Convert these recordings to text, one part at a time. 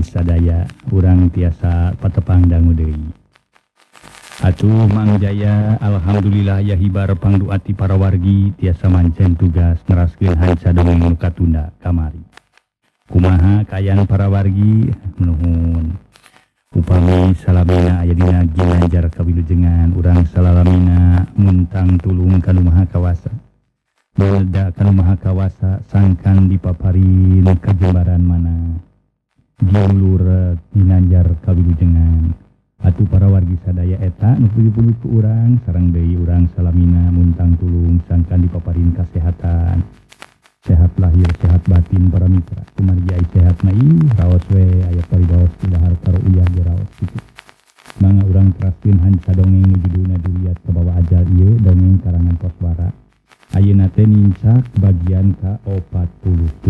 sadaya urang tiasa patepang dangu deui. Atuh Mang Jaya, alhamdulillah ya hibar pangduati para wargi tiasa mancen tugas neraskeun hanca dongeng nu katunda kamari. Kumaha kaayaan para wargi? Nuhun. Upami salamina aya dina ginanjar kawilujengan urang salalamina muntang tulung kanu maha kawasa. Belda kanu maha kawasa sangkan dipaparin kajembaran mana. Giulur ginanjar kawilujengan. Atuh para wargi sadaya eta nu puyu-puyu ku urang sareng deui urang salamina muntang tulung sangkan dipaparin kasehatan. Sehat lahir, sehat batin para mitra. Kumargi ai sehat na raos we aya paribaos ilahar karo uyah ge raos kitu. Mangga urang teraskeun hanca dongeng nu judulna Diliat Kabawa Ajal ieu dongeng karangan Koswara. Ayeuna teh nincak bagian ka-47.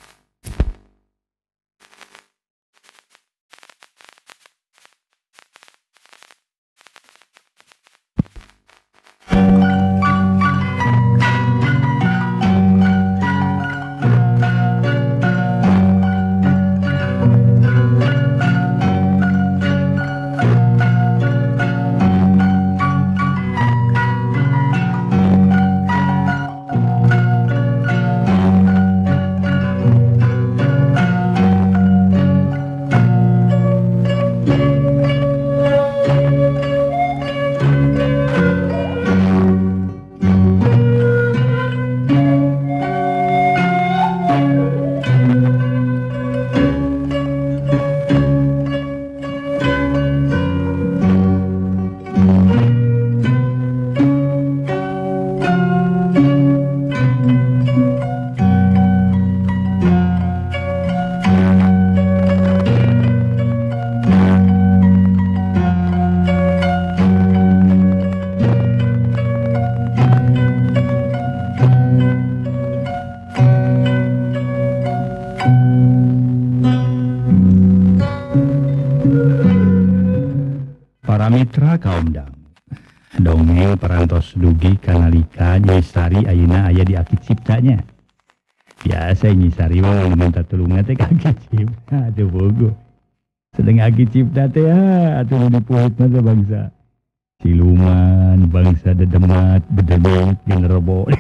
Mitra kaum dangu. Dongeng parantos dugi kanalika Nyisari ayeuna aya di Aki Ciptanya. Biasa Nyisari mah minta tulungan teh ka Aki Cipta teh bogo. Sedeng Aki Cipta teh atuh dipuhut mah teh bangsa siluman, bangsa dedemat, bedebet, jeung rebo.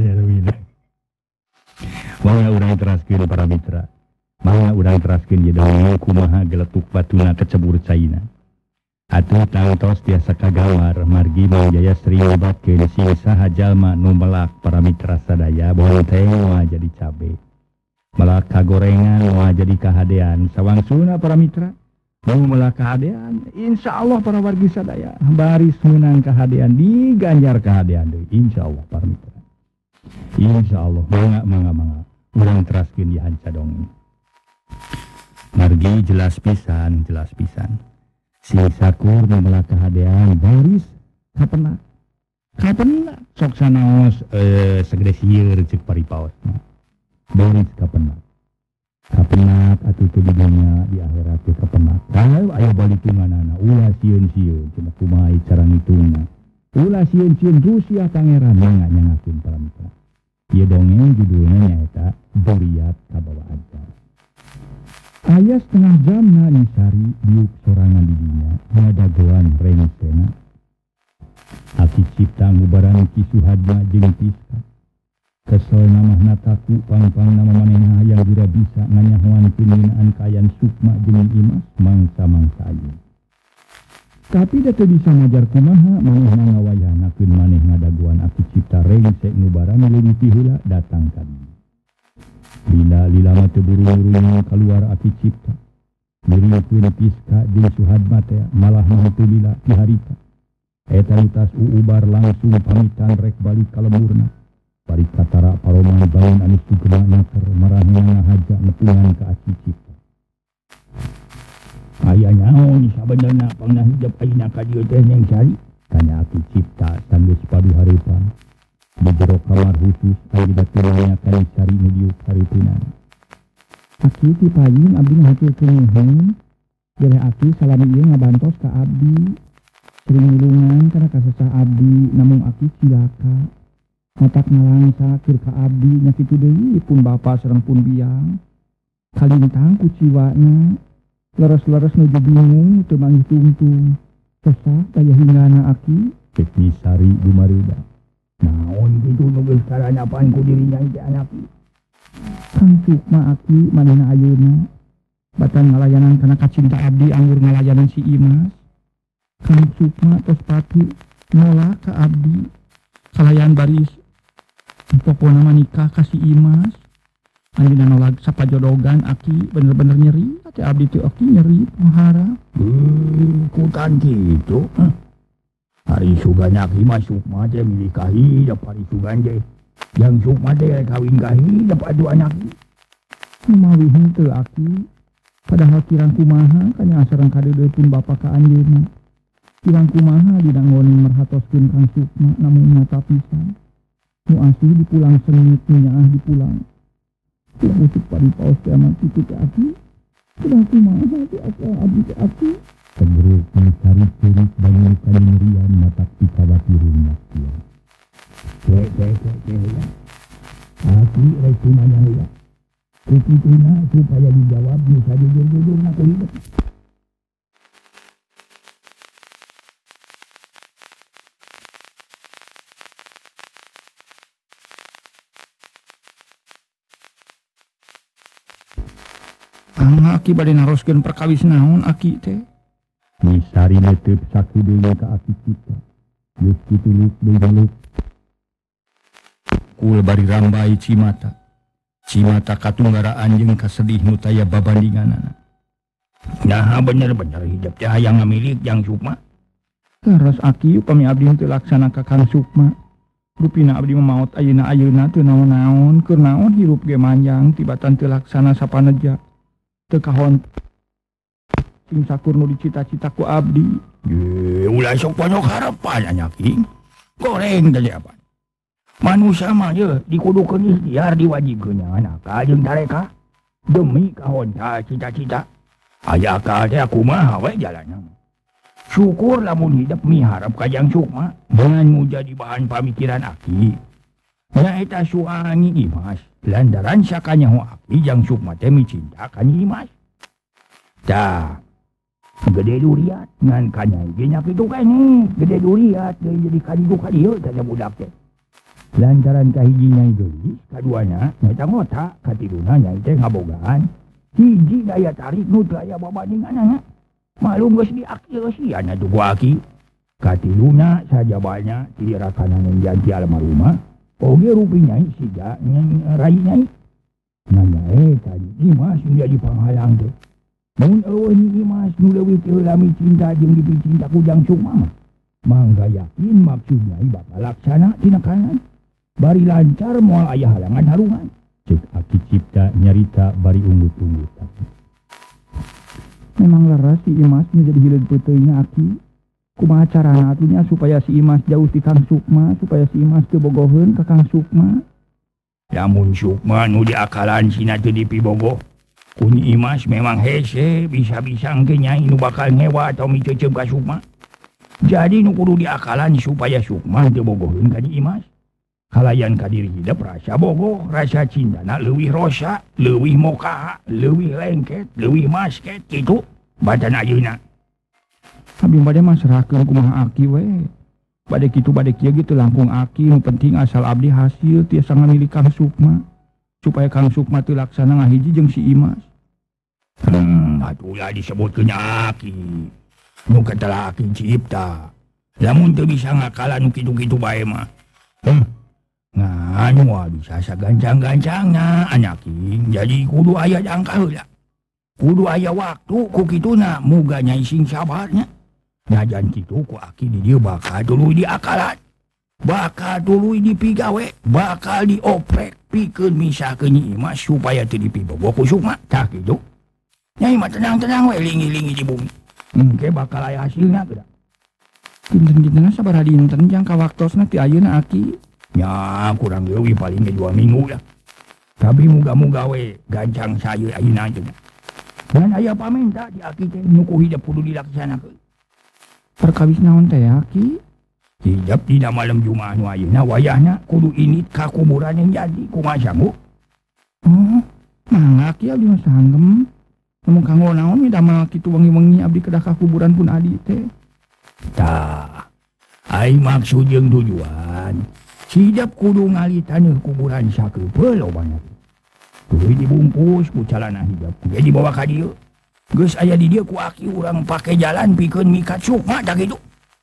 Mangga urang teraskeun para mitra. Mangga urang teraskeun ye dongeng kumaha geletuk batuna kecebur caina. Atuh tangtos tiasa kagawar margi Mang Jaya sering nyobatkeun sing saha jalma nu melak para mitra sadaya bonteng moal jadi cabe. Melak kagorengan moal jadi kahadean sawangsuna para mitra. Nu melak kahadean insyaallah para wargi sadaya baris meunang kahadean diganjar kahadean deui insyaallah para mitra. Insyaallah mangga urang teraskeun di hanca dongeng. Margi jelas pisan. Si sakur nu melak kahadean baris kapenak sok sanaos segede sieur ceuk paripaos baris kapenak atuh teu di dunya di akhirat teh kapenak aya balitunganana ulah sieun-sieun cenah kumaha cara ngitungna ulah sieun-sieun rusiah pangeran mangga nyangakeun para mitra. Ieu dongeng judulna nyaeta Diliat Kabawa Ajal. Aya setengah jamna Nyisari diuk sorangan di dinya ngadagoan rengsena. Aki Cipta ngubaran Ki Suhadma jeung Piska. Kesel namahna taku pang-pang nama manehna hayang dira bisa nganyahoankeun ngeunaan kaayaan Sukma jeung Imas mangsa-mangsa ayeuna. Tapi da teu bisa ngajar kumaha manehna ngawayahnakeun maneh ngadagoan Aki Cipta rengse ngubaran leuwih heula datang ka dieu. Lila mah teu buru-buru kaluar Aki Cipta. Ngiringkeun Piska jeung Suhadma teh malah mah teu lila ti harita. Eta tas uubar langsung pamitan rek balik ka lemurna. Bari katara paroman baun anu sugema nyaker marahna ngahaja nepungan ka Aki Cipta. Aya nyaho sabenerna pangna hijab ayeuna ka dieu teh Nyang Sari? Tanya Aki Cipta sanggeus paduharepan. Di jero kamar khusus aya datulanya ka Nyisari nu diuk hareupeunana. Aki ti payun abdi ngahaturkeun nuhun. Bere Aki salami ieu ngabantos ka abdi. Sering nulungan kana kasesah abdi namun Aki cilaka. Matak ngalangsa keur ka abdi nya kitu deui pun bapa sareng pun biang. Kalintang ku ciwana Leres-leres nuju bingung teu manggih tungtung. Kesah kaya hingana aki. Cek Nisari dumareuda. Naon kitu nu geus karanyapan ku dirinya teh anaki. Kang Sukma aki manehna ayeuna. Batan ngalayanan kana kacinta abdi anggur ngalayanan si Imas. Kang Sukma tos pati nolak ka abdi. Kalayan baris pokona manikah ka si Imas. Anjeunna nolak sapajodogan aki bener-bener nyeri. Ate abdi teu aki nyeri pahara. Kutan kitu. Hari suganya aki mah Sukma teh milih kahi da hari sugan teh. Yang Sukma teh kawin kahi da adu anak. Numawi henteu aki. Padahal kirang kumaha kanya asareng kadedeupun bapa ka anjeunna. Kirang kumaha dina ngoning merhatoskeun Kang Sukma namun nyata pisan. Nu asih dipulang sengit nu nyaah dipulang. Tidak usik padipaos teh amat kitu teh aki. Kirang kumaha teh asal abdi teh aki. Tegeruk Nisari cerik bangun kanirian mata pikawatireun maksiat. Cek ya. Aki rek cumanya heula. Kukituna supaya dijawab bisa jujur-jujur aku hidup. Aki bade naroskeun perkawis naon aki teh. Nisari netep sakudeui ka aki kita. Geus kitu leuk deui. Kul bari rambai Cimata. Cimata katunggaraan jeung kasedih nu taya babandinganana. Nah bener-bener hidup teh hayang ngamilik Jang Sukma. Leres aki upami abdi teu laksana ka Kang Sukma. Rupina abdi mamaot ayeuna teu naon-naon keur naon hirup ge manjang tibatan teu laksana sapaneja. Teu kahon sing sakur nu dicita-cita ku abdi. Ulah sok panyok harapan anyaki. Goreng teh apa? Manusia mah ye dikudukeun ikhtiar diwajibkeun anaka jeung tareka demi kahon cita-cita. Aya akal teh kumaha we jalanna. Syukur lamun hidup miharep ka Jang Sukma dengan muja di bahan pamikiran aki. Nyaeta suami Imas lantaran sakanyaho aki Jang Sukma teh micinta ka Imas. Tah gede duriat ngan kanyai ge nya kitu keneh gede duriat jadi kadidu kadieu teh budak teh. Lantaran kahijinya geus, kaduana nyaeta ngota, katiluna nyaeta ngabogaan. Hiji daya tarik nu teu aya babandinganana. Malum geus diakieusian atuh ku aki. Katiluna sajabana ti rakananeun janji almarhumah, oge rupi nyai siga rai nyai. Nyaeta Imas menjadi panghalang teh. Mun eueuh Imas nu leuwih teu lami cinta jeung dipicinta ku Jang Sukma mah. Mangga yakin maksud nyai bakal laksana tina kanan. Bari lancar moal aya halangan harungan. Cek aki cipta nyarita bari unggut-unggut. Memang leres si Imas menjadi hileud peuteuйnya aki. Kumaha carana atunya supaya si Imas jauh ti Kang Sukma, supaya si Imas teu bogoheun ka Kang Sukma. Lamun Sukma nu diakalan sina teu dipibogoh. Kun Imas memang hese bisa-bisa engke nyai nu bakal ngewa atau miceuceum ka Sukma. Jadi nu kudu diakalan supaya Sukma teu bogoheun ka Imas. Halayan kadiri hidup rasa bogoh, rasa cintana leuwih rosa, leuwih mokaha, leuwih lengket, leuwih masket gitu. Badan ayeuna. Abdi bade mah serahkeun kumaha aki we. Bade kitu bade kieu gitu langkung aki, nu penting asal abdi hasil tiasa ngamilik Kang Sukma. Supaya Kang Sukma teu laksana ngahiji jeung si Imas. Atulah disebutkeun aki. Nu katelah aki cipta. Lamun teu bisa ngakalan nu kitu-kitu bae mah. Nganu bisa sagancang-gancangna anyaking. Jadi kudu aya jangka heula. Kudu aya waktu ku kituna muga nyai sing sabarnya. Najan kitu ku aki di dieu bakal tuluy diakalan. Bakal tuluy dipigawe, bakal dioprek pikeun misahkeun Imas supaya teu dipibogoh ku Sukma. Tah kitu. Nyai mah tenang-tenang we lingi-lingi di bumi. Engke bakal aya hasilna teh. Dinten-dintenna sabaraha dinten jang ka waktosna ti ayeuna aki. Ya kurang leuwih paling 2 minggu lah. Tapi muga-muga we gancang sayu ayeuna teh. Dan aya pamenta di aki teh nu ku hidup kudu dilaksanakeun. Perkawis naon teh aki? Hidup dina malam Jumaah nu ayeuna wayahna kudu init ka kuburan yang jadi kumaha sanggup. Oh, mangga aki abdi mah sanggem. Namun kanggo naon damel kitu wengi-wengi abdi kedah ka kuburan pun adi teh. Tah, ai maksud jeung tujuan. Sidap kudu ngalitan kuburan sakeupeul lobana. Kudu dibungkus ku calana hijab. Kudu dibawa ka dieu. Geus aya di dieu ku aki urang pake jalan pikeun mikat sukma da kitu.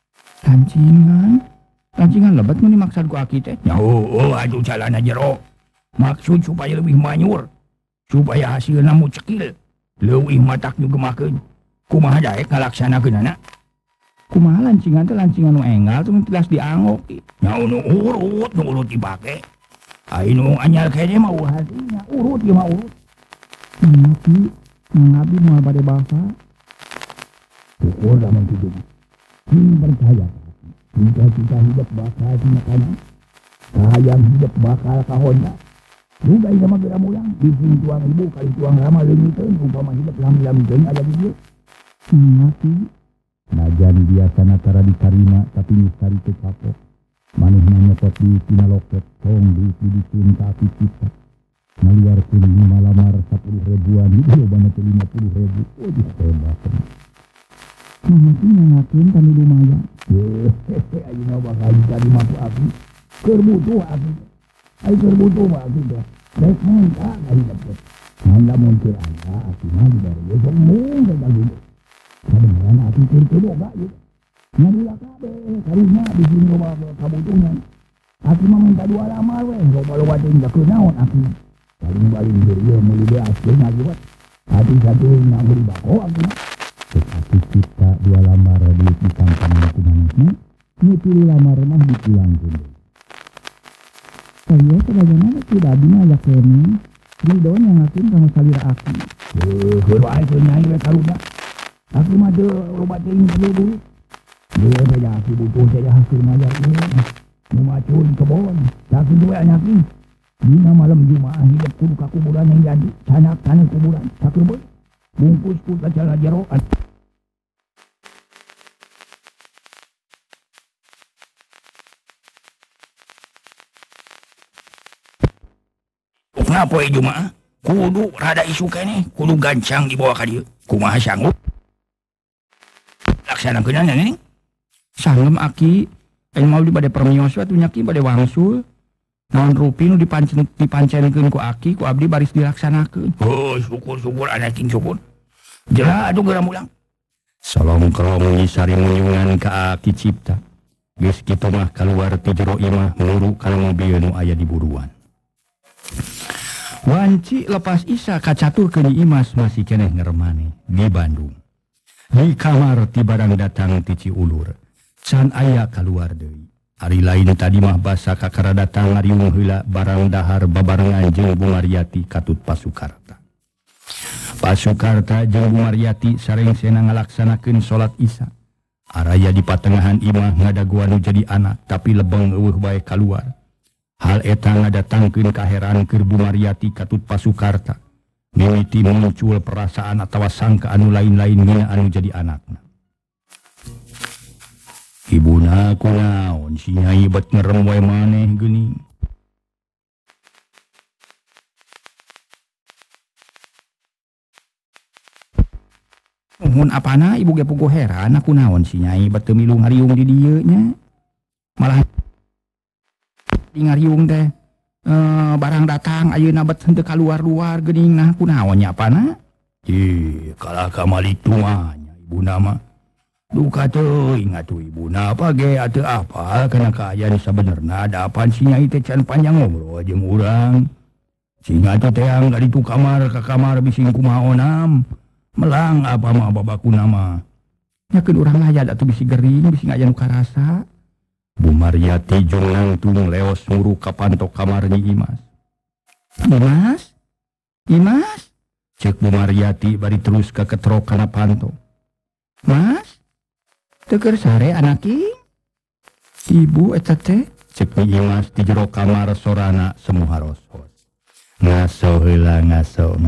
Lancingan lebat mun dimaksud ku aki teh. Oh, atuh calana jero. Maksud supaya lebih manyur. Supaya hasilna mucekil. Leuwih matak nyugemakeun. Kumaha daek ngalaksanakeunana? Kumaha lancingan teh lancingan nu enggal teh tilas diangok. Nya nu urut dipake. Ai nu anyar kene mah hatinya urut ge mah urut. Mati ngabdi moal bade basa. Syukur lamun kitu. Percaya. Cita-cita hidup bakal makanan. Hayang hidup bakal kahonda. Juga ieu mah geura mulang bikin tuang ibu kali tuang rama leungiteun umpama hidup lam-lamikeun aya di dieu. Mati Najan biasana tara ditarima tapi mistari teu kapok. Manehna nyepot di tina loket tong dikeun ka api cipta. Ngaluarkeun 5 lamar 10 ribuan di lobana teh 50 ribu. Oh hebat. Mati ngakeun kami lumayan. Ayeuna bakal ditarima ku api. Keur butuh api. Ai keur butuh mah api teh. Baik mangka ari dapat. Nanda muncul anda api mah dibari besok mung daging. Kadang-kadang api keur boga ieu. Nyadula kabeh karunya di sini loba kabutuhan. Api mah minta 2 lamar we, loba-loba teh jakeun naon api. Baling-baling ieu meuli deui askeun agiwat. Hati satu nganggo di bako api mah. Tetapi kita 2 lamar di kampung ku manehna, nu 3 lamar mah dipulangkeun. Saya sebagaimana tidak dina ya kene. Ridho nyangakeun kanggo salira aki. Keur wae keur nyai we karunya. Aku mah teu loba teuing dulu. Dia teh aki butuh teh hasil mayar ieu. Nu macul kebon, saking we anyakeun. Dina malam Jumaah hidup kudu ka kuburan yang jadi. Sanak kana kuburan, sakeubeut. Bungkus ku kacala jero. Kenapa Jumaah? Kudu rada isu kene, kudu gancang dibawa ka dieu. Kumaha sanggup? Laksanakeunana nih. Sanggem aki, aing mau di bade permios we atuh nyaki bade wangsul. Naon rupi nu dipancenkeun ku aki, ku abdi baris dilaksanakeun. Oh, syukur ana ting syukur. Jera atuh geura mulang. Solongkrong nyisari munyungan ka aki cipta. Geus kitu mah kaluar ti jero imah nguru kana mobil nu aya di buruan. Wanci lepas Isa kacaturkeun Imas masih keneh ngeremane di Bandung. Di kamar ti barang datang ti Ciulur. Can aya kaluar deui. Ari lain tadi mah basa kakara datang ngariung heula barang dahar babarengan jeung Bu Mariati katut Pasukarta. Pasukarta jeung Bu Mariati sareng sena ngalaksanakeun salat Isya. Araya di patengahan imah ngadaguan nu jadi anak tapi lebeng eueuh bae kaluar. Hal eta ngadatangkeun kaheran keur Bu Mariati katut Pasukarta. Mimiti muncul perasaan atawa sangka anu lain-lain mina anu jadi anakna. Ibuna kunaon si Nyai bet ngerem wae maneh geuning. Nuhun apana ibu ge puguh heran aku naon si Nyai bet teu milu ngariung di dieu nya. Malah di ngariung teh barang datang ayeuna bet henteu kaluar-luar geuning nah kunaon nya apana? Kalah ka malitu mah nya ibuna mah. Duka teuing atuh ibuna apa ge atuh apal kana kaayaan sabenerna ada apaan si Nyai teh can panjang ngobrol jeung urang. Singa teh teang dari tu kamar ka kamar bising kumaha onam. Melang apa mah babakuna mah. Nyakeun urang ngajad atuh bisi gering bisi ngaya nu karasa. Bu Mariati jeung nangtung leos nguru ka pantok kamar Nyi Imas. Imas? Ceuk Bu Mariati bari terus ka ketrok kana pantok. Mas? Teu keur sare anaki? Ibu eta teh? Ceuk Nyi Imas di jero kamar sorana semu haros-haros. Ngaso heula ngaso.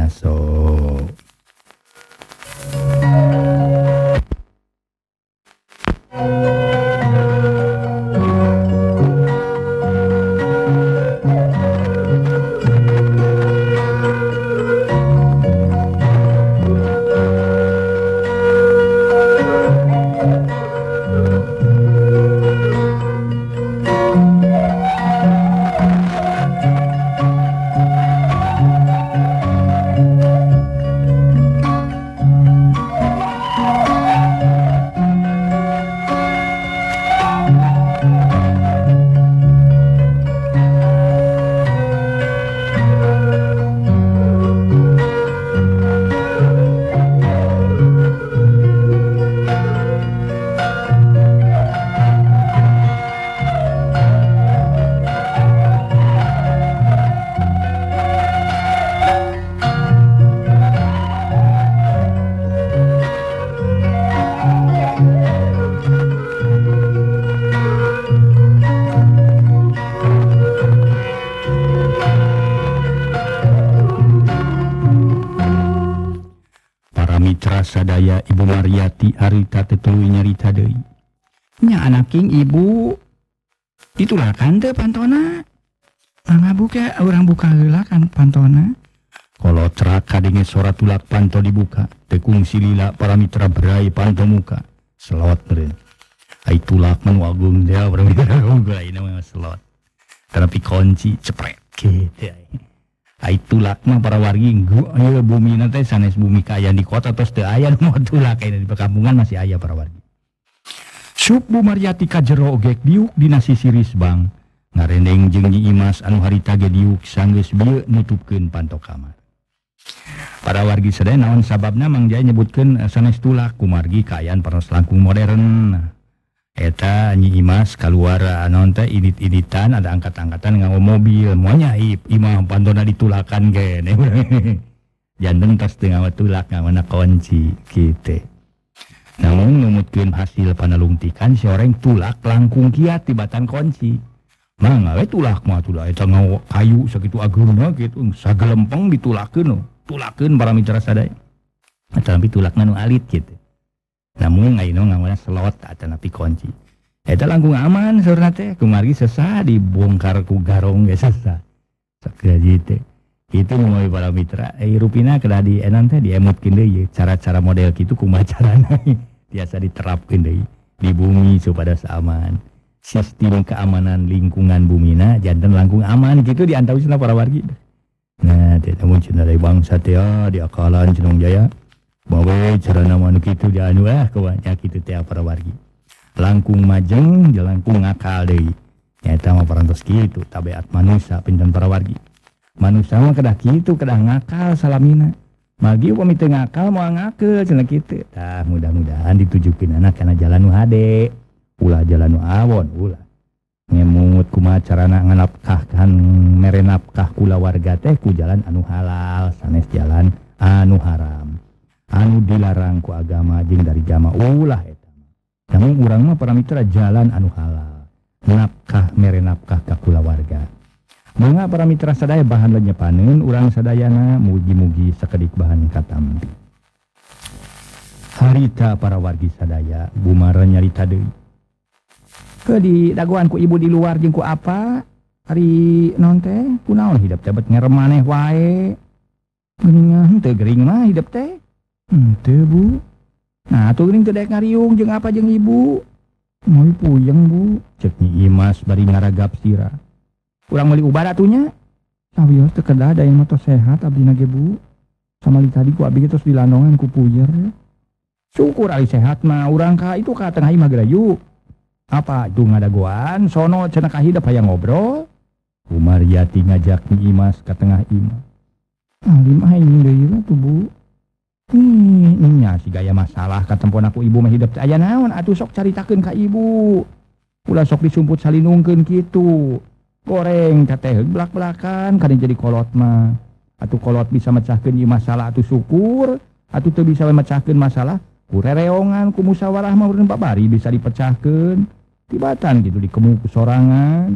Nya Ibu Mariati harita tetuluy nyarita deui. Nya anaking ibu ditulakan teu pantona. Mangga buka urang buka heula kan pantona. Kalau ceraka dengan suara tulak panto dibuka, tekung silila para mitra berai panto muka, selot meren. Ai tulak manu agung dia para mitra agung lain nama selot. Tapi kunci cepret gitu. Ai tulak mah para wargi ayo bumi nanti sanes bumi kaya di kota terus teu aya nu tulak kaya di perkampungan masih aya para wargi. Sup Bu Mariati ka jero ogek diuk dina sisi risbang. Ngarendeng jeung Nyi Imas anu harita ge diuk sanggeus bieu nutupkeun panto kamar. Para wargi sadaya naon sababna Mang Jaya nyebutkeun sanes tulak kumargi kaayaan paros langkung modern. Eta Nyi Imas kaluar anon teh idit-iditan ada angkat-angkatan nganggo mobil moanya imah pantona ditulakan ge. Janten tos teu ngawa tulak ngawana kunci kitu. Namun numutkeun hasil panalungtikan si oreng tulak langkung kiat tibatan kunci. Mangga we tulak mah tulak eta ngawa kayu sakitu ageuna kitu sagelempeng ditulakeun. Tulakeun para mitra sadaya. Tapi tulakna nu alit kitu. Namun ayeuna ngawana selot atanapi kunci. Eta langkung aman saurna teh kumargi sesah dibongkar ku garong ge sesah. Sakitu teh. Itu moal para mitra rupina kedah di enan teh diemutkeun deui cara-cara model kitu kumaha carana. Biasa diterapkeun deui di bumi supaya aman. Sistem keamanan lingkungan bumina janten langkung aman gitu diantawisna para wargi. Nah, teh namun cenah dari bangsa teh di akalan Cenong Jaya. Bawe carana manu kitu di anu kawanya kitu teh para wargi. Langkung majeng jeung langkung ngakal deui. Eta mah parantos kitu tabiat manusia pinten para wargi. Manusia mah kedah kitu kedah ngakal salamina. Magi upami teu ngakal moal ngakeul cenah kitu. Tah mudah-mudahan ditujukeun anak kana jalan nu hade. Ulah jalan nu awon ulah. Ngemut kumaha carana nganapkahkan mere nafkah kula warga teh ku jalan anu halal sanes jalan anu haram anu dilarang ku agama jeung dari jama ulah eta namun urang mah para mitra jalan anu halal nafkah mere nafkah ka kula warga mangga para mitra sadaya bahan lenyepaneun urang sadayana mugi-mugi sakedik bahan katampi harita para wargi sadaya bumara nyarita deui ke di dagoan ku ibu di luar jeung ku apa hari non teh kunaon hidup teh bet ngeremaneh wae geuningan teu gering mah hidup teh teu Bu nah atuh geuning teu daek ngariung jeung apa jeung ibu moy puyeng Bu cek Nyi Imas bari ngaragap sira urang meuli ubar atunya sawios teu kedah da yang mah tos sehat abdina ge Bu samali tadi ku abi tos dilandongan ku puyer syukur ari sehat mah urang ka itu ka tengah imah gerayu apa itu ngadagoan sono cenah kahidep hayang ngobrol Bu Mariati ngajak Nyi Imas ka tengah imah alim aing deui lah tuh Bu nya si gaya masalah katempo aku ibu mah hidup aya naon atuh sok caritakeun ka ibu ulah sok disumput salinungkeun kitu goreng teh belak-belakan kadang jadi kolot mah atuh kolot bisa mecahkeun ieu masalah atuh syukur atuh teu bisa mecahkeun masalah ku rereongan ku musyawarah mah urang babari bisa dipecahkeun tibatan gitu dikemu sorangan.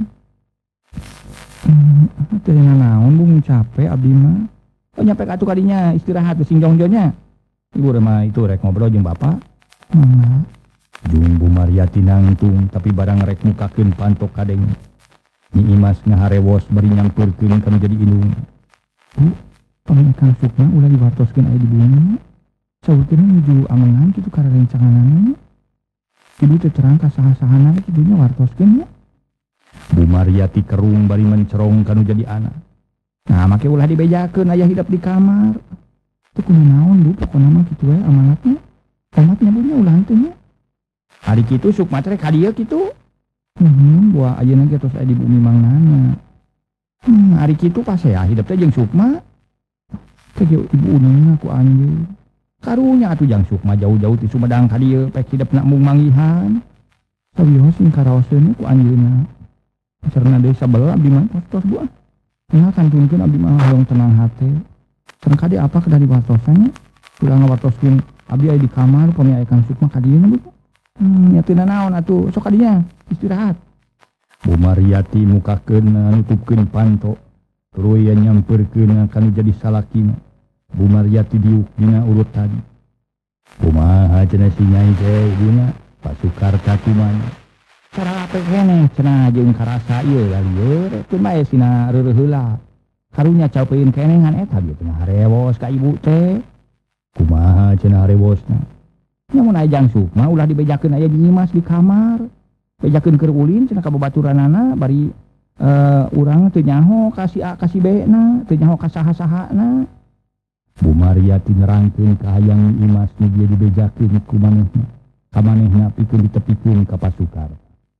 Teh naon Bu capek abdi mah. Oh nyampe atuh kadinya istirahat sing jongjonya. Ibu mah itu rek ngobrol jeung bapak. Mangga. Jeung Bu Mariati nangtung tapi barang rek mukakeun pantok kadeng. Nyi Imas ngaharewos bari nyampeurkeun kana jadi indung. Bu, pamana Kang Sukma ulah diwartoskeun aya di bumi. Saurkeun nuju amengan kitu ka rencanganana. Ibu teh terang ka saha-sahana kidunya wartoskeun ya. Bu Mariati kerung bari mencerong kanu jadi anak. Nah make ulah dibejakeun aya hidup di kamar. Teu kunaon Bu pokona mah kitu we amanatna. Amanatnya bunya ulah teh nya. Hari kitu Sukma teh ka dieu kitu. Buah ayeuna ge tos aya di bumi mangnana. Hari kitu pas ya hidup teh jeung Sukma. Teh ibu uneung aku anjeun. Karunya atuh jang Sukma jauh-jauh ti Sumedang ka dieu pek hidep nak mung manggihan. Sawios sing karaoseun ku anjeunna. Carana deui sabel abdi mah tos Bu. Nya kantunkeun abdi mah hoyong tenang hate. Cenah kade apa kedah diwartosannya? Ulah ngawartoskeun abdi aya di kamar pami aya Kang Sukma ka dieu Bu. Nya teu naon atuh sok ka dinya istirahat. Bu Mariati mukakeun nutupkeun panto. Tuluy nyampeurkeun kanu jadi salakina. Bu Mariati diuk dina urut tadi. Kumaha cenah si Nyai teh ibuna Pasukarta kumaha. Cara apa kene cenah jeung karasa ieu lieur teu bae sina reureuh heula. Karunya caupeun kene ngan eta dieu teh harewos ka ibu teh. Kumaha cenah harewosna? Nya mun aya Jang Sukma ulah dibejakeun aya di Nyimas di kamar. Bejakeun keur ulin cenah ka babaturanana bari urang teu nyaho ka si A ka si B na, teu nyaho ka saha-sahana. Bu Maryati nerangkeun ka hayang Imas nu dia dibejakeun ku manehna. Ka manehna pikeun ditepikeun ka Pasukarta.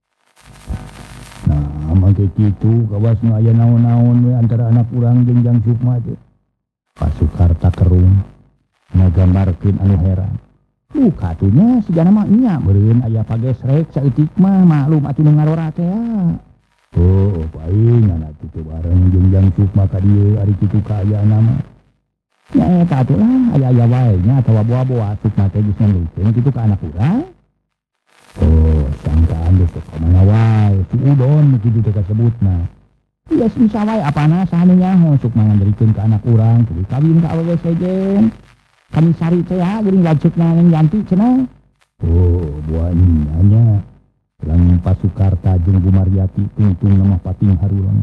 Nah, mangke kitu kawas nu aya naon-naon we antara anak urang jeung Jang Sukma teh. Pasukarta kerung ngagambarkeun anu heran. Katunya sigana mah nya beureun aya pagesrek saeutik mah maklum atuh nu ngarora teh. Oh, paing anak kitu bareng jeung Jang Sukma ka dieu ari kitu kaayana mah. Ya eta atuh lah aya-aya wae nya atawa boa-boa Sukma teh geus ngalikeun kitu ka anak urang. Oh, sangkaan geus kamana wae si Udon kitu teh kasebutna. Iya bisa wae apana saha nu nyaho Sukma nganderikeun ka anak urang kudu kawin ka awewe sejen. Kami sari teh ya geuning lanceukna yang Yanti cenah. Oh, buahnya nya. Lang Pasukarta jeung Bu Maryati tungtung nama pating harulang.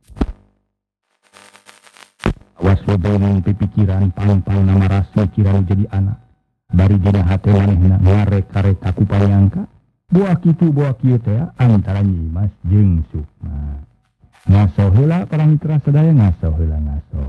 Awas lodong pipikiran pang-pang nama rasmi kirang jadi anak. Bari dina hate manehna ngarek-karek aku payangka. Buah kitu buah kieu teh antara Nyimas jeung Sukma. Ngaso heula para mitra sadaya ngaso heula ngaso.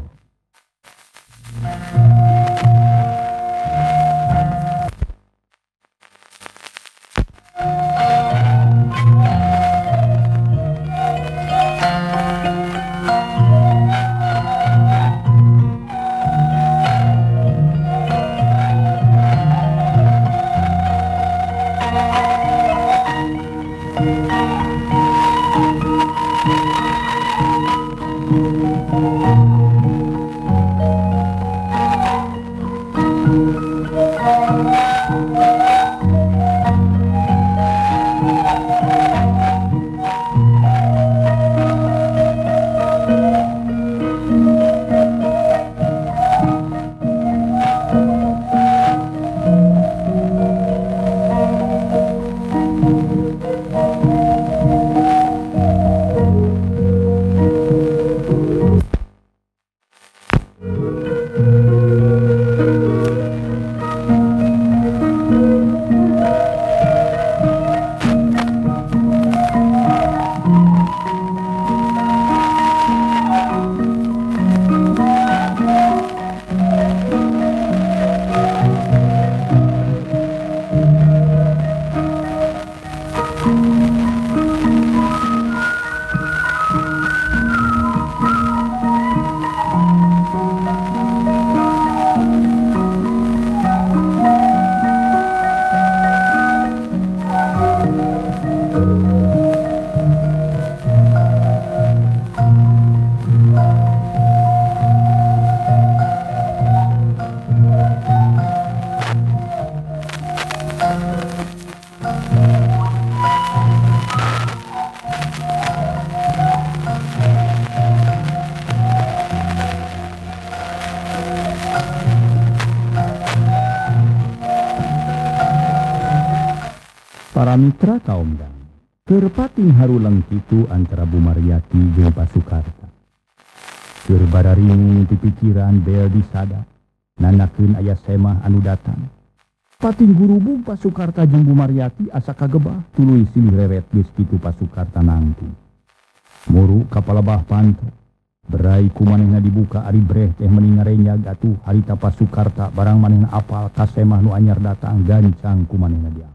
Para mitra kaum dang, keur pating harulang kitu antara Bu Maryati jeung Pasukarta. Keur bararing ti pikiran bel disada, nanakeun aya semah anu datang. Pating gurubung Pasukarta jeung Bu Maryati asa kagebah tuluy silih reret geus kitu Pasukarta nangtung. Muru ka palebah panto, berai ku manehna dibuka ari breh teh meni ngarenyag atuh harita Pasukarta barang manehna apal ka semah nu anyar datang gancang ku manehna dia.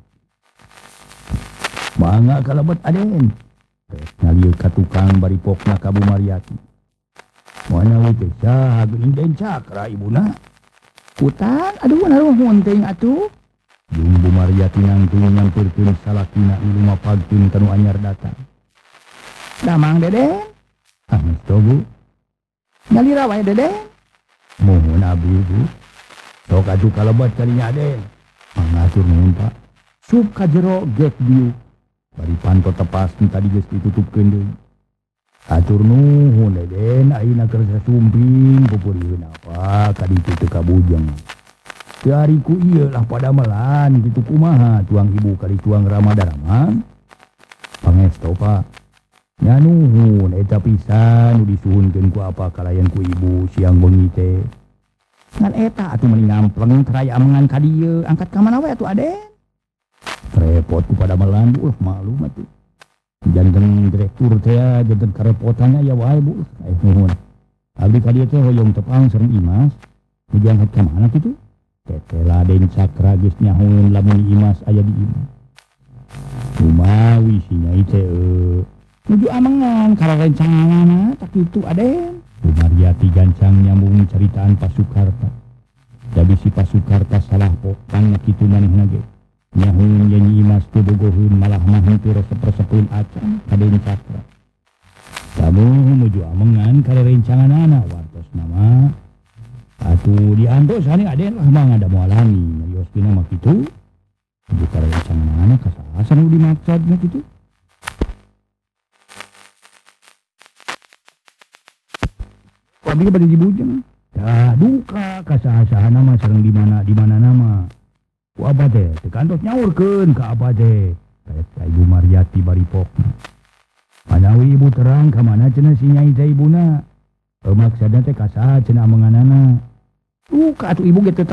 Mangga kalebet aden. Ngalieu ka tukang bari pokna ka Bu Maryati. Moana we teh saha geuning den cakra ibuna. Putan aduh naruhun teuing atuh. Jeung Bu Maryati nangtung nyampeurkeun salakina nu lumapagkeun ka nu anyar datang. Damang Deden. Geus to Bu. Nyalira wae Deden. Mohon abdi Bu. Sok atuh kalebet kadinya aden. Mangatur nuhun Pak. Sup ka jero get diu. Bari panto tepas nu tadi geus ditutupkeun deui. Atur nuhun Deden ayeuna keur sasumping pupurieun apa ka ditu teu kabujeng. Hariku iyalah pada melan gitu kumaha tuang ibu kali tuang Ramadaraman. Pangesto Pak. Nya nuhun eta pisan nu disuhunkeun ku apa kalayan ku ibu siang bengi teh. Ngan eta atuh mending ngampleng karaya amengan ka dieu angkat ka mana we atuh Aden. Repot ku pada melan bu maklum atuh. Janten direktur teh janten karepotannya ya wae bu. Nuhun. Abdi ka dieu teh hoyong tepang sareng Imas. Nu diangkat ka mana kitu? Teteh Raden Cakra geus nyahoeun lamun Imas aya di imah. Kumawi si Nyai teh nuju amengan kalau rencanganana tak itu Aden. Bu Mariati gancang nyambung ceritaan Pasukarta. Jadi si Pasukarta salah pokang kitu manehna ge. Nyahoeun yen Imas teu bogoheun malah mah henteu resep-resepkeun acan ka Den Cakra. Samuh nuju amengan kalau rencanganana wartosna mah atuh diantos sani Aden lah mah ngada moal alami nyarios dina mah kitu. Buka rencanganana kasaha nu dimaksudna kitu. Abdi bade dibujeng. Tah duka kasaha-saha nama sareng di mana nama. Ku abah teh teu kantos nyaurkeun ka abah teh. Karek ka Ibu Mariati baripokna. Manawi ibu terang ka mana cenah si Nyai teh ibuna. Maksudna teh kasaha cenah amenganana. Duka atuh ibu ge tetep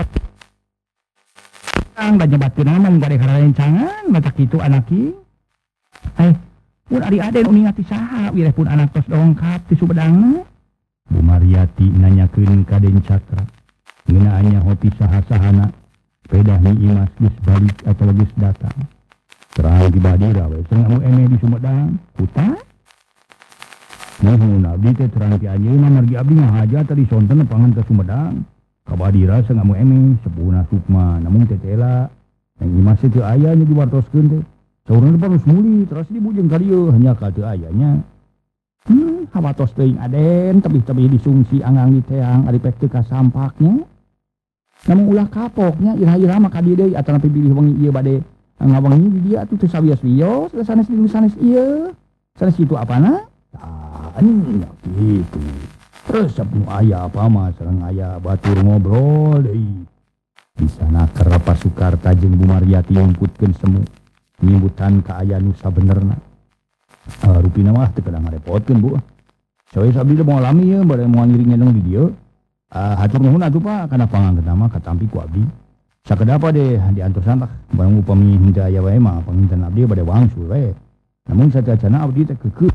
da nyebatkeun nama mun bade karencangan mata kitu anaki. Mun ari Aden uningati saha wireh pun anak tos dongkap ti Sumedangna. Bu Mariati nanyakeun ka Den Cakra. Ngeunaan hoti saha-sahana sepeda ni Imas geus balik atau geus datang. Terang di Badira we cenah mu eme di Sumedang. Kuta? Nuhun abdi teh terang ti anjeunna margi abdi ngahaja tadi sonten nepangan ka Sumedang. Ka Badira cenah mu eme sepuhna Sukma namun teh tela. Nang Imas teh teu aya nya diwartoskeun teh. Saurna terus muli terus dibujeng ka dieu hanya ka teu ayanya. Hawatos teuing Aden tebih-tebih disungsi anggang di teang ari pek teu kasampaknya. Namun ulah kapoknya ira-ira maka dieu deui atuh nepi bilih wengi ieu bade ngawengi di dieu atuh teu sawios-wios sanes di sanes ieu. Sanes kitu apana? Tah nya kitu. Resep nu aya apa mah sareng aya batur ngobrol deui. Di sana keur Pasukarta jeung Bu Mariati ngumputkeun semu nyimbutan ka aya nu sabenerna. Rupina mah teu kada ngarepotkeun Bu. Sawe sabdi moal alami ye bade moal ngiring ngendong di dieu. Hatur nuhun atuh Pak kana pangangkeutna mah katampi ku abdi. Sakeda apa deh diantosan lah barang upami henteu aya wae mah panginten abdi bade wangsul we. Namun sateacana abdi teh keukeuh.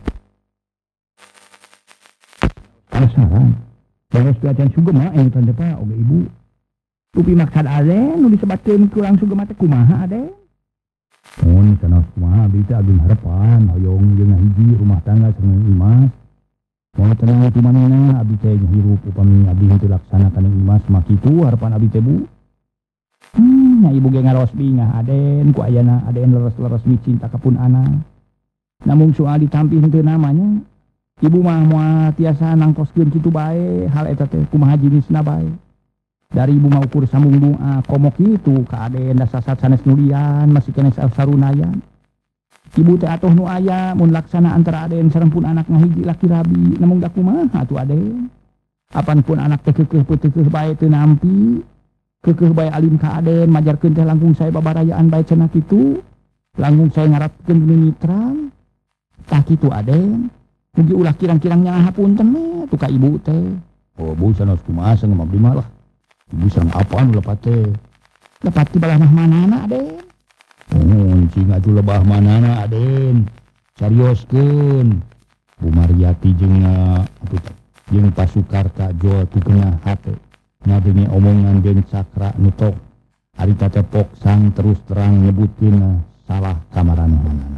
Penasaran. Beres piacan sugema engtan teh Pak oge Ibu. Rupi maksad Aden nu disebatkeun kurang sugema teh kumaha Aden? Mun sanes kumaha abdi teh agung harepan hoyong jeung hiji rumah tangga sareng Imas. Moal tenang ti manehna abdi teh hirup upami abdi henteu laksana kana Imas mah kitu harepan abdi teh Bu. Nya ibu ge ngaros bingah Aden ku ayana Aden leres-leres micin takapun anak. Namun soal ditampi henteu namanya. Ibu mah moal tiasa nangtoskeun kitu bae hal eta teh kumaha jenisna bae. Dari ibu mah ukur sambung doa komok kitu ka Aden da sasat sanes nulian masih keneh sarunayan. Ibu teh atuh nu aya mun laksana antara Aden sareng pun anak ngahiji laki rabi namun da kumaha atuh Aden. Apan pun anak teh keukeuh peuteukeuh bae teu nampi. Keukeuh bae alim ka Aden majarkeun teh langkung sae babarayaan bae cenah kitu. Langkung sae ngaratkeun mitra. Tah kitu Aden. Mugi ulah kirang-kirang nya hapunten we tu ka ibu teh. Oh Bu sanes kumaha sangem abdi mah lah. Ibu sareng apaan lepat teh? Lepat ti balah mah manana Aden? Cing atuh lebah manana Aden? Carioskeun. Bu Mariati jeung Pasukarta joal tukena hate. Ngadenge omongan Den Cakra nutok. Ari teh poksang terus terang nyebutkeun salah kamaranehna.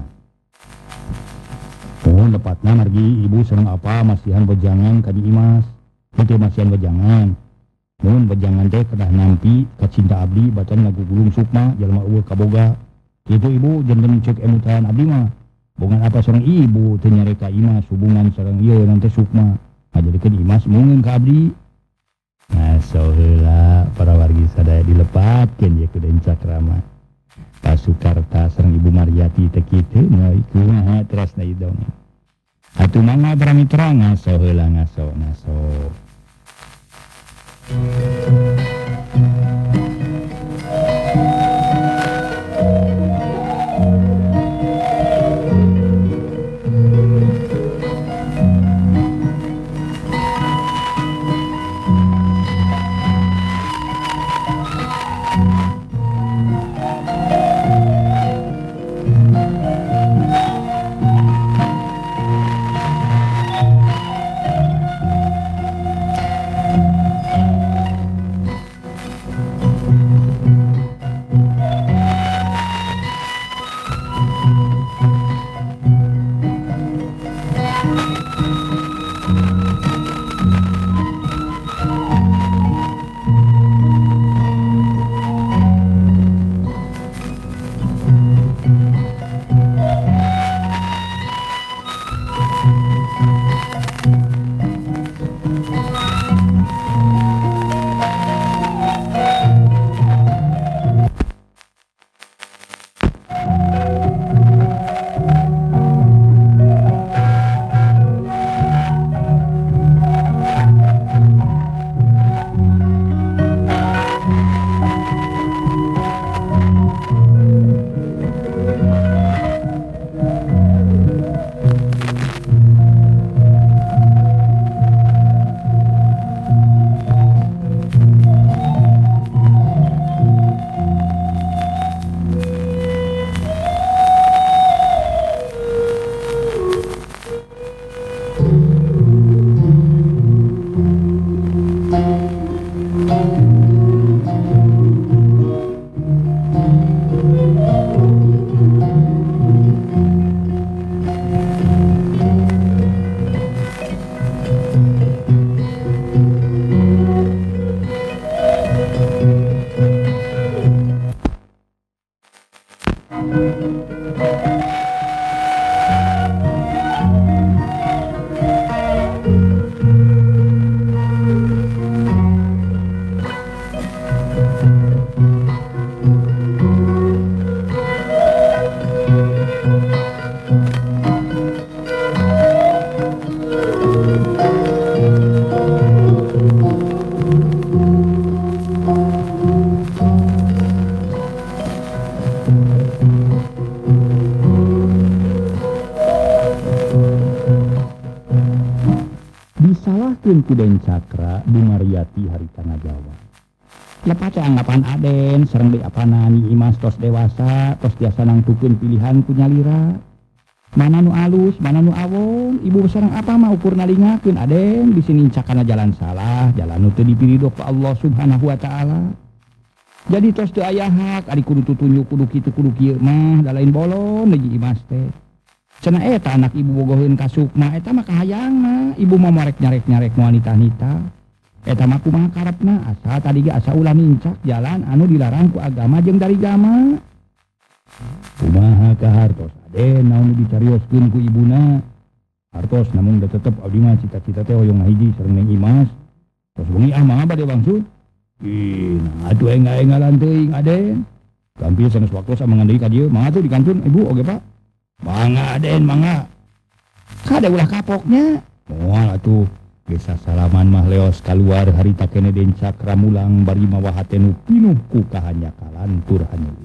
Lepatna margi ibu sareng apa masihan bejangan ka di Imas. Henteu masihan bejangan. Mun bejangan teh kedah nampi ka cinta abdi batan ngagugulung Sukma jalma eueuh kaboga. Kitu ibu janten cek emutan abdi mah. Bongan apa sareng ibu teu nyare ka Imas hubungan sareng ieu nanti Sukma. Ngajadekeun Imas mungkin ka abdi. Ngaso heula para wargi sadaya dilepatkeun ye ku Den Cakra mah. Pasukarta sareng Ibu Mariati teh kitu mah kumaha terasna ieu dongeng. Atuh mangga para mitra ngaso heula ngaso. dicarioskeun ku Den Cakra Bumaryati harita ngajawab. Lepat teh anggapan Aden sareng deui apana Nyi Imas tos dewasa tos tiasa nangtukeun pilihan ku nyalira. Mana nu alus, mana nu awon, ibu sareng apa mah ukur nalingakeun Aden bisi nincakana jalan salah, jalan nu teu dipiridok ku Allah Subhanahu wa taala. Jadi tos teu aya hak ari kudu tutunjuk kudu kitu kudu kieu mah da lain bolon Nyi Imas teh. Cenah eta anak ibu bogoheun ka Sukma eta mah kahayangna, ibu mah marek nyarek-nyarek wanita-wanita. Eta mah kumaha karepna asa tadi ge asa ulah nincak jalan anu dilarang ku agama jeung dari agama. Kumaha ka hartos Aden naon dicarioskeun ku ibuna. Hartos namun da tetep abdi mah cita-cita teh hoyong ngahiji sareng Neng Imas. Tos bengi mah bade bangsud. Nah atuh engal-engalan teuing Aden. Gampil sanes waktu sama ngandei ka dieu, mangga tuh di kantun ibu oge Pak. Mangga Aden mangga. Kada ulah kapoknya. Moal atuh geus salaman mah leos kaluar harita keneh Den Cakra mulang bari mawa hate nu pinuh ku kahanyakalan tur hanyu.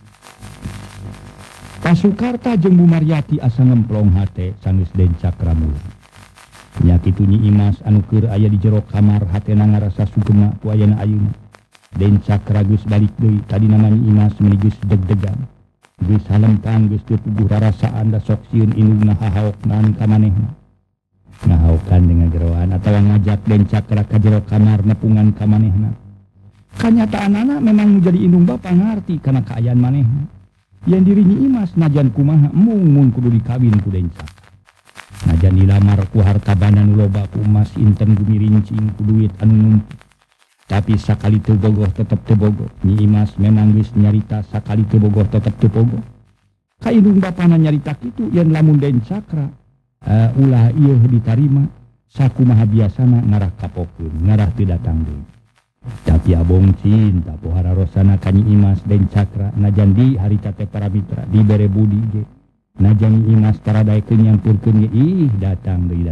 Pasukarta jeung Bumaryati asa ngemplong hate sanes Den Cakra mulang. Nya kitu Nyi Imas anu keur aya di jero kamar hatena ngarasa sugema ku ayana ayeuna. Den Cakra geus balik deui tadina Nyi Imas meuli geus deg-degan. Geus halempang geus teu puguh rarasaan da sok sieun indungna hahaoknan ka manehna. Ngahaokan dengan jeroan atawa ngajak Den Cakra ka jero kamar nepungan ka manehna. Kanyataanana memang menjadi indung bapa ngarti kana kaayaan manehna. Yang diri Nyi Imas najan kumaha mun kudu dikawin ku Den Cakra. Najan dilamar ku harta banda nu loba ku emas inten gumirincing ku duit anu numpuk. Tapi sakali teu bogoh tetep teu bogoh. Nyi Imas memang geus nyarita sakali teu bogoh tetep teu bogoh. Ka indung bapana nyarita kitu yen lamun Den Cakra ulah ieu ditarima sakumaha biasana ngarah kapokeun ngarah teu datang deui. Tapi abong cinta pohara rosana ka Nyi Imas Den Cakra najan di harita teh para mitra dibere budi ge. Najan Nyi Imas taradaekeun nyampurkeun ge ih datang deui.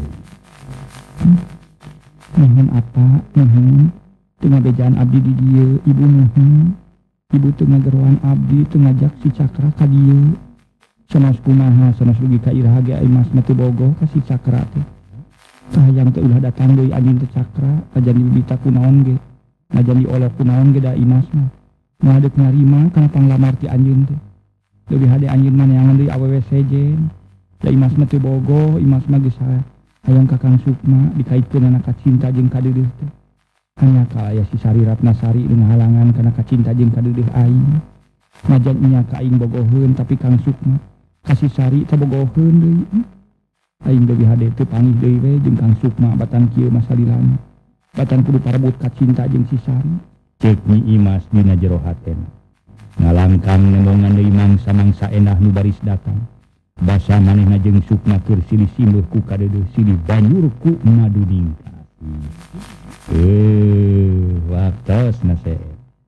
Nuhun apa? Nuhun. Teu ngabejaan abdi di dieu, ibu nuhun. Ibu teu ngageroan abdi teu ngajak si Cakra ka dieu. Sanes kumaha sanes dugi ka iraha ge Imas mah teu bogoh ka si Cakra teh. Kahayang teh ulah datang deui anjeun teh Cakra, najan dibita kunaon ge. Najan diolok kunaon ge da Imas mah. Moal deuk narima kana panglamar ti anjeun teh. Leuwih hade anjeun mah neangan deui awewe sejen. Da Imas mah teu bogoh, Imas mah geus hayang ka Kang Sukma dikaitkeun kana kacinta jeung kadeudeuh teh. Hanya ka aya si Sari Ratnasari dengan halangan kana kacinta jeung kadeudeuh aing. Najan nya ka aing bogoheun tapi Kang Sukma kasih Sari teh bogoheun deui. Aing deui hade teu panggih deui we jeung Kang Sukma batan kieu masalilana. Batan kudu parebut kacinta jeung si Sari. Ceuk Nyi Imas dina jero hatena. Ngalangkang nemongan deui mangsa-mangsa endah nu baris datang. Basa manehna jeung Sukma keur silih simbeuh ku kadeudeuh silih banjur ku madu ningkat. Waktosna se.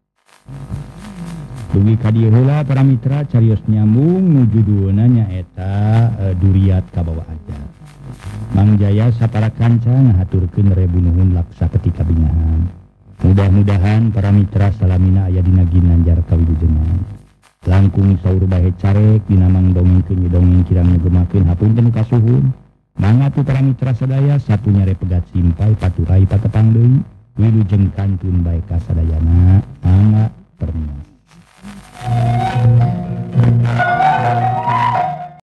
Dugi ka dieu heula para mitra carios nyambung nu judulna nyaeta Duriat Kabawa Ajar. Mang Jaya sapara kanca ngahaturkeun rebu nuhun laksa ketika bingahan. Mudah-mudahan para mitra salamina aya dina ginanjar kawilujengan. Langkung saur bahe carek dina mang dongengkeun dongeng kirang ngegemakeun hapunten kasuhun. Mangga tu para mitra sadaya satunya repegat simpai paturai patepang deui wilujeng kantun bae kasadayana mangga permios.